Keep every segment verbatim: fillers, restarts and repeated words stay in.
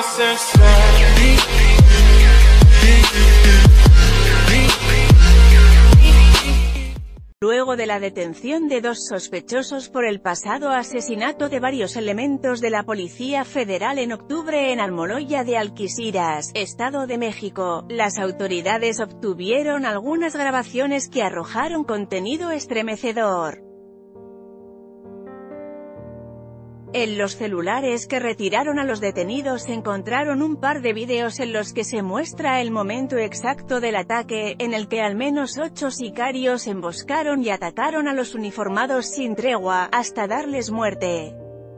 Luego de la detención de dos sospechosos por el pasado asesinato de varios elementos de la Policía Federal en octubre en Almoloya de Alquiciras, Estado de México, las autoridades obtuvieron algunas grabaciones que arrojaron contenido estremecedor. En los celulares que retiraron a los detenidos se encontraron un par de vídeos en los que se muestra el momento exacto del ataque, en el que al menos ocho sicarios emboscaron y atacaron a los uniformados sin tregua, hasta darles muerte.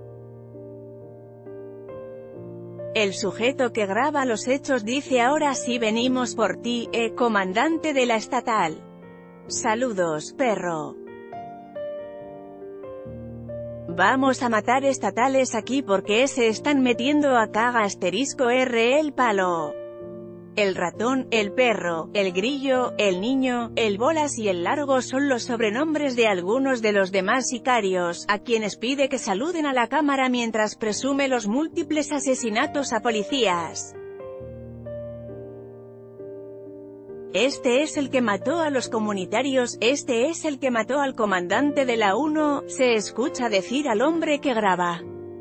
El sujeto que graba los hechos dice: "Ahora sí venimos por ti, eh, comandante de la estatal. Saludos, perro. Vamos a matar estatales aquí porque se están metiendo acá asterisco R el palo. El ratón, el perro, el grillo, el niño, el bolas y el largo son los sobrenombres de algunos de los demás sicarios, a quienes pide que saluden a la cámara mientras presume los múltiples asesinatos a policías. Este es el que mató a los comunitarios, este es el que mató al comandante de la uno, se escucha decir al hombre que graba.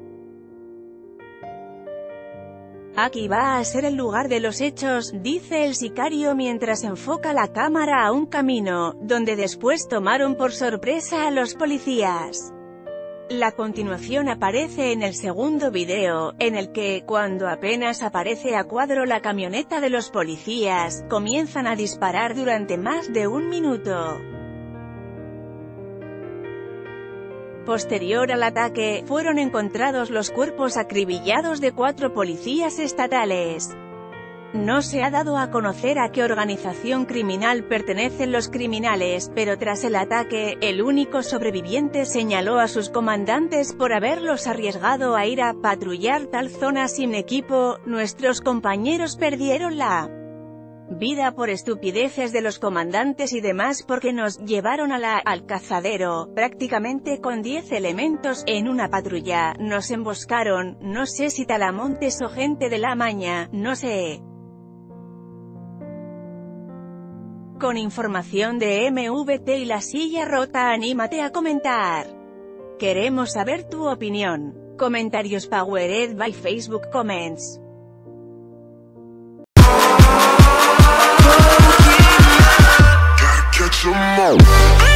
Aquí va a ser el lugar de los hechos, dice el sicario mientras enfoca la cámara a un camino, donde después tomaron por sorpresa a los policías. La continuación aparece en el segundo video, en el que, cuando apenas aparece a cuadro la camioneta de los policías, comienzan a disparar durante más de un minuto. Posterior al ataque, fueron encontrados los cuerpos acribillados de cuatro policías estatales. No se ha dado a conocer a qué organización criminal pertenecen los criminales, pero tras el ataque, el único sobreviviente señaló a sus comandantes por haberlos arriesgado a ir a patrullar tal zona sin equipo. Nuestros compañeros perdieron la vida por estupideces de los comandantes y demás porque nos llevaron a la, al cazadero, prácticamente con diez elementos, en una patrulla, nos emboscaron, no sé si talamontes o gente de la maña, no sé. Con información de M V T y la silla rota, anímate a comentar. Queremos saber tu opinión. Comentarios powered by Facebook Comments. Gotta catch 'em all.